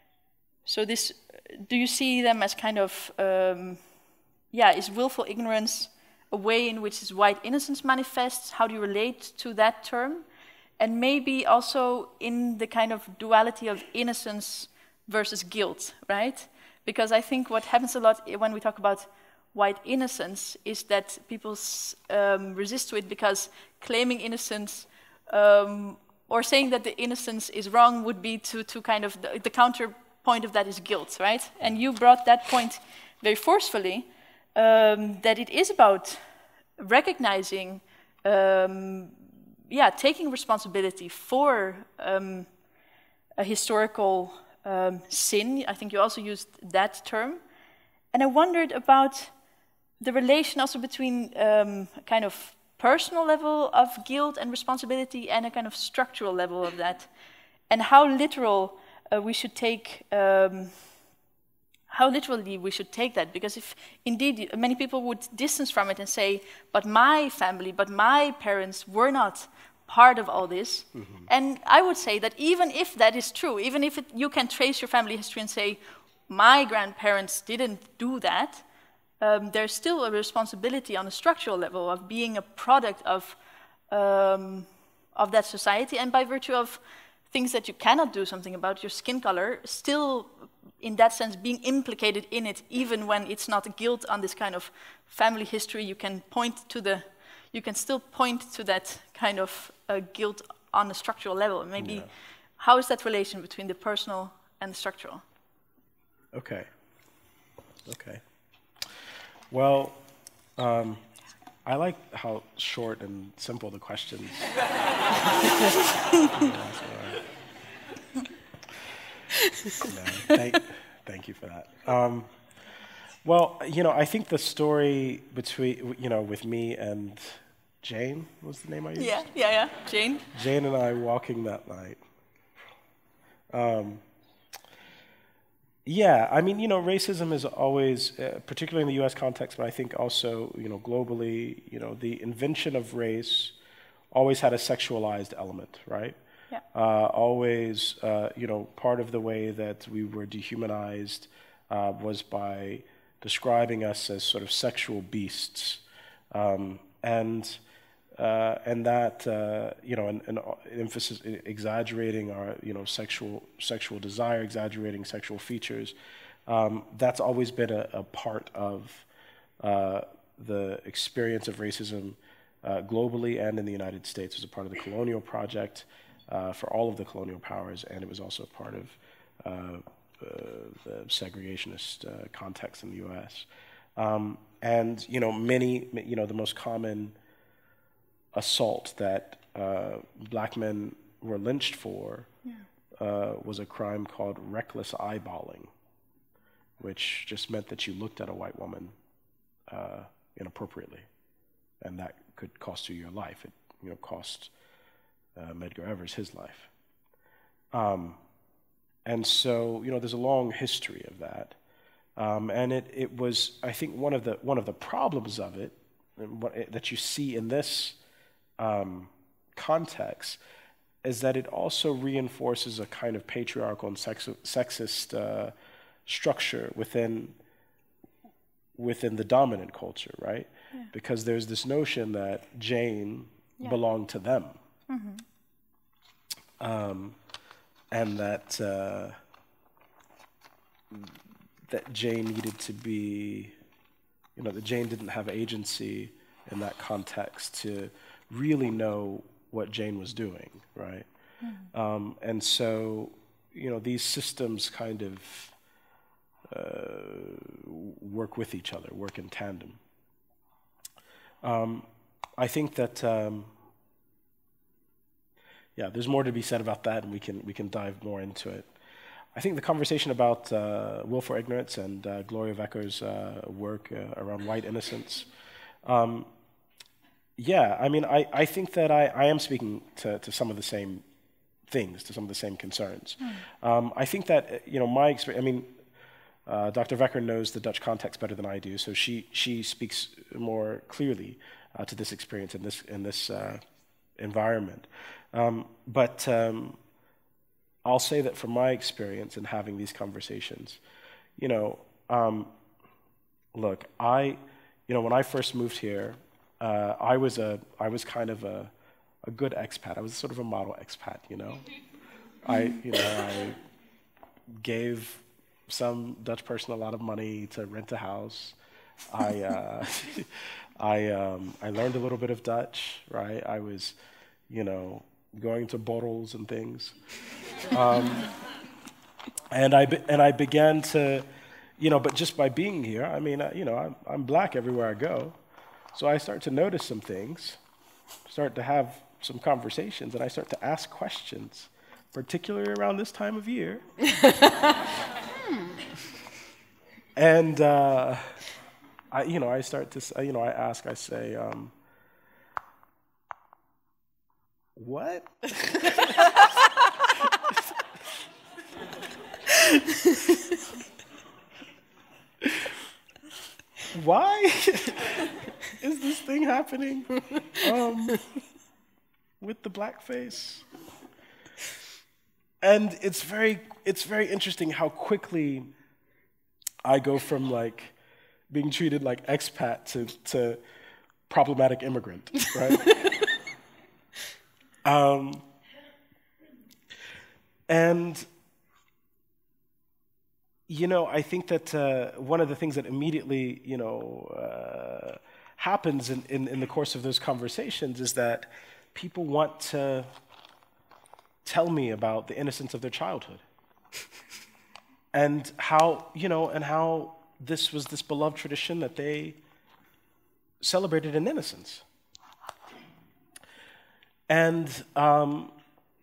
So this, do you see them as kind of, um, yeah, is willful ignorance a way in which this white innocence manifests? How do you relate to that term? And maybe also in the kind of duality of innocence versus guilt, right? Because I think what happens a lot when we talk about white innocence is that people um, resist to it because claiming innocence um, or saying that the innocence is wrong would be to, to kind of, the, the counterpoint of that is guilt, right? And you brought that point very forcefully, um, that it is about recognizing, um, yeah, taking responsibility for um, a historical um, sin. I think you also used that term. And I wondered about the relation also between um, a kind of personal level of guilt and responsibility and a kind of structural level of that, and how literal uh, we should take, um, how literally we should take that. Because if indeed many people would distance from it and say, but my family, but my parents were not part of all this. Mm-hmm. And I would say that even if that is true, even if it, you can trace your family history and say, my grandparents didn't do that, um, there's still a responsibility on a structural level of being a product of, um, of that society, and by virtue of things that you cannot do something about, your skin color, still, in that sense, being implicated in it, even when it's not guilt on this kind of family history, you can point to the, you can still point to that kind of uh, guilt on a structural level. Maybe, yeah. How is that relation between the personal and the structural? Okay. Okay. Well, um, I like how short and simple the questions. No, thank, thank you for that. Um, well, you know, I think the story between, you know, with me and Jane was the name I used? Yeah, yeah, yeah, Jane. Jane and I walking that night. Um, yeah, I mean, you know, racism is always, uh, particularly in the U S context, but I think also, you know, globally, you know, the invention of race always had a sexualized element, right? Yeah. Uh, always, uh, you know, part of the way that we were dehumanized uh, was by describing us as sort of sexual beasts, um, and uh, and that uh, you know, an, an emphasis exaggerating our you know sexual sexual desire, exaggerating sexual features. Um, that's always been a, a part of uh, the experience of racism uh, globally and in the United States. It was a part of the colonial project. Uh, for all of the colonial powers, and it was also part of uh, uh, the segregationist uh, context in the U S. Um, and you know, many, you know, the most common assault that uh, black men were lynched for yeah. uh, was a crime called reckless eyeballing, which just meant that you looked at a white woman uh, inappropriately, and that could cost you your life. It, you know, cost Uh, Medgar Evers his life. Um, and so, you know, there's a long history of that. Um, and it, it was, I think, one of the one of the problems of it, and what it that you see in this um, context, is that it also reinforces a kind of patriarchal and sex sexist uh, structure within within the dominant culture, right? Yeah. Because there's this notion that Jane yeah. belonged to them. Mm-hmm. Um, and that uh, that Jane needed to be, you know, that Jane didn't have agency in that context to really know what Jane was doing, right? Mm-hmm. Um, and so, you know, these systems kind of uh, work with each other, work in tandem. Um, I think that. Um, Yeah, there's more to be said about that, and we can we can dive more into it. I think the conversation about uh, willful ignorance and uh, Gloria Vecker's uh, work uh, around white innocence. Um, yeah, I mean, I, I think that I, I am speaking to, to some of the same things, to some of the same concerns. Mm. Um, I think that, you know, my experience, I mean, uh, Doctor Vecker knows the Dutch context better than I do, so she she speaks more clearly uh, to this experience in this, in this uh, environment. Um, but um, I'll say that from my experience in having these conversations, you know, um, look, I, you know, when I first moved here, uh, I was a, I was kind of a, a good expat. I was sort of a model expat, you know. I, you know, I gave some Dutch person a lot of money to rent a house. I, uh, I, um, I learned a little bit of Dutch, right? I was, you know, going to borrels and things, um, and I be, and I began to, you know, but just by being here, I mean, uh, you know, I'm, I'm black everywhere I go, so I start to notice some things, start to have some conversations, and I start to ask questions, particularly around this time of year, and uh, I, you know, I start to, you know, I ask, I say. Um, What? Why is this thing happening um, with the blackface? And it's very, it's very interesting how quickly I go from like being treated like expat to, to problematic immigrant, right? Um, And, you know, I think that uh, one of the things that immediately, you know, uh, happens in, in, in the course of those conversations is that people want to tell me about the innocence of their childhood. And how, you know, and how this was this beloved tradition that they celebrated in innocence. And um,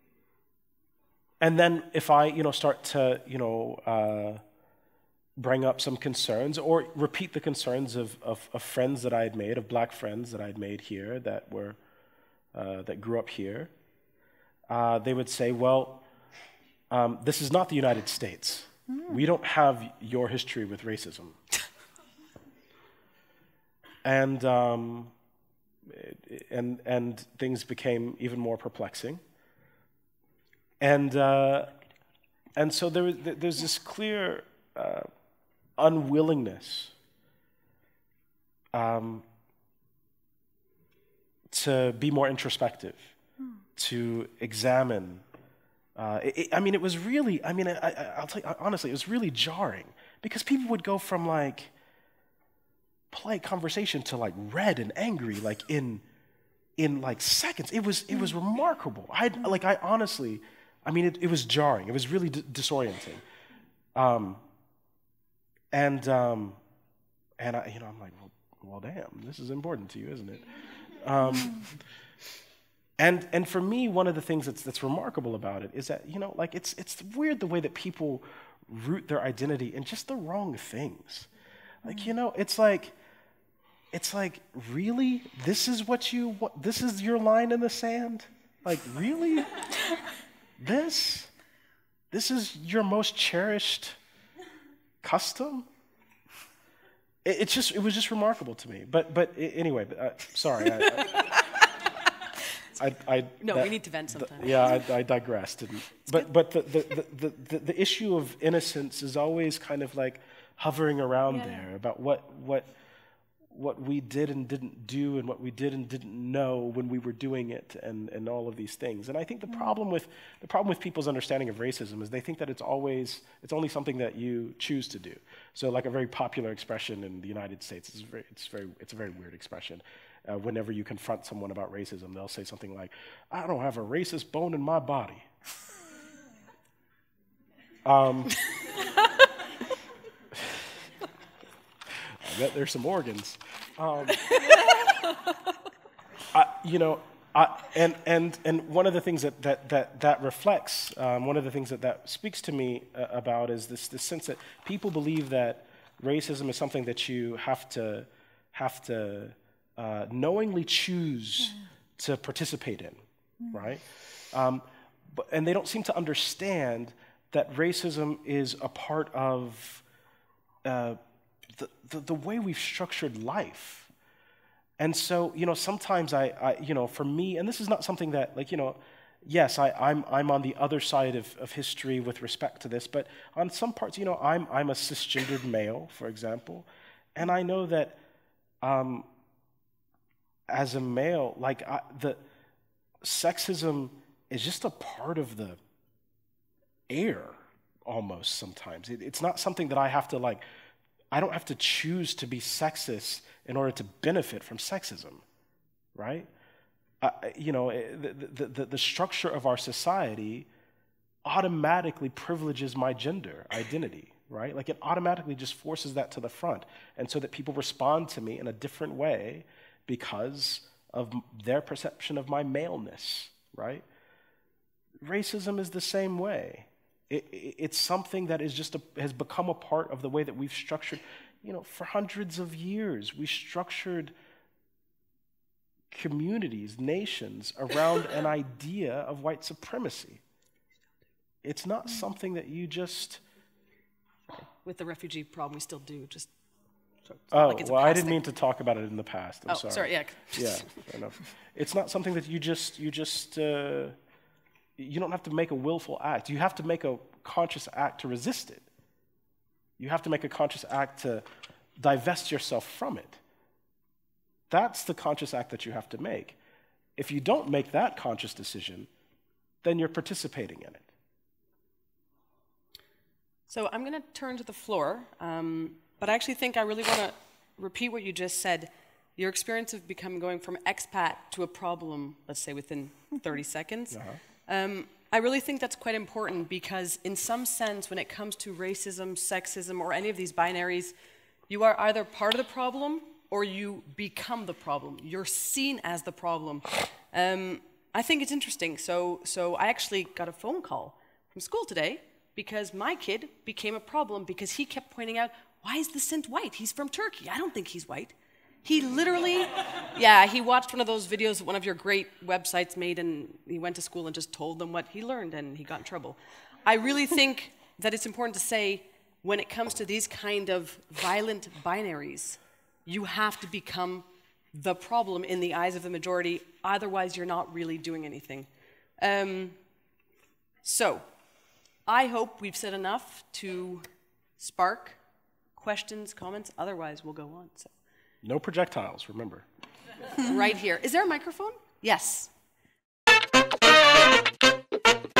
and then if I, you know, start to, you know, uh, bring up some concerns or repeat the concerns of, of, of friends that I had made, of black friends that I had made here that were uh, that grew up here, uh, they would say, well, um, this is not the United States. Mm. We don't have your history with racism. and um, and and things became even more perplexing. And uh, and so there was, there's this clear uh, unwillingness um, to be more introspective, hmm. to examine. Uh, it, it, I mean, it was really. I mean, I, I, I'll tell you honestly, it was really jarring because people would go from like polite conversation to like red and angry, like in in like seconds. It was it was remarkable. I like I honestly. I mean, it, it was jarring. It was really d- disorienting. Um, and, um, and I, you know, I'm like, well, well, damn, this is important to you, isn't it? Um, and and for me, one of the things that's that's remarkable about it is that, you know, like it's it's weird the way that people root their identity in just the wrong things. Like, you know, it's like, it's like, really? This is what you, what, this is your line in the sand? Like, really? This? This is your most cherished custom? It, it's just, it was just remarkable to me. But, but anyway, uh, sorry. I, I, I, I no, that, we need to vent sometime. The, yeah, I, I digressed. Didn't, but, but the, the, the, the, the issue of innocence is always kind of like hovering around yeah. there about what, what, what we did and didn't do and what we did and didn't know when we were doing it and, and all of these things. And I think the problem with the problem with people's understanding of racism is they think that it's always it's only something that you choose to do. So like a very popular expression in the United States, it's very it's very it's a very weird expression. Uh, whenever you confront someone about racism, they'll say something like, "I don't have a racist bone in my body." um I bet there's some organs. Um, I, you know, I, and and and one of the things that that that that reflects, um, one of the things that that speaks to me uh, about is this this sense that people believe that racism is something that you have to have to uh, knowingly choose yeah. to participate in, mm. right? Um, but and they don't seem to understand that racism is a part of uh, The, the, the way we've structured life. And so, you know, sometimes I, I, you know, for me, and this is not something that, like, you know, yes, I, I'm I'm on the other side of, of history with respect to this, but on some parts, you know, I'm I'm a cisgendered male, for example, and I know that um, as a male, like, I, the sexism is just a part of the air, almost sometimes. It, it's not something that I have to, like, I don't have to choose to be sexist in order to benefit from sexism, right? Uh, you know, the, the, the structure of our society automatically privileges my gender identity, right? Like it automatically just forces that to the front. And so that people respond to me in a different way because of their perception of my maleness, right? Racism is the same way. It, it, it's something that is just a, has become a part of the way that we've structured, you know, for hundreds of years. We structured communities, nations around an idea of white supremacy. It's not something that you just... With the refugee problem, we still do. Just so oh, like it's well, I didn't thing. mean to talk about it in the past. I'm oh, sorry. sorry, yeah. Yeah, fair enough. It's not something that you just, you just, uh, you don't have to make a willful act. You have to make a conscious act to resist it. You have to make a conscious act to divest yourself from it. That's the conscious act that you have to make. If you don't make that conscious decision, then you're participating in it. So I'm going to turn to the floor, um, but I actually think I really want to repeat what you just said. Your experience of becoming going from expat to a problem, let's say within thirty seconds, uh-huh. um, I really think that's quite important because in some sense, when it comes to racism, sexism, or any of these binaries, you are either part of the problem or you become the problem. You're seen as the problem. Um, I think it's interesting. So, so I actually got a phone call from school today because my kid became a problem because he kept pointing out, why is the Sint white? He's from Turkey. I don't think he's white. He literally, yeah, he watched one of those videos that one of your great websites made, and he went to school and just told them what he learned, and he got in trouble. I really think that it's important to say, when it comes to these kind of violent binaries, you have to become the problem in the eyes of the majority, otherwise you're not really doing anything. Um, so, I hope we've said enough to spark questions, comments, otherwise we'll go on. So. No projectiles, remember. Right here. Is there a microphone? Yes.